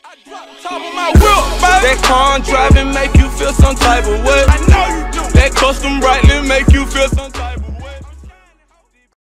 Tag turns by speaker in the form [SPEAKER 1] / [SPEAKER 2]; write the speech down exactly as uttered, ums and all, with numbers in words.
[SPEAKER 1] Top of my whip, baby. That car driving make you feel some type of way. I know you do. That custom brightly make you feel some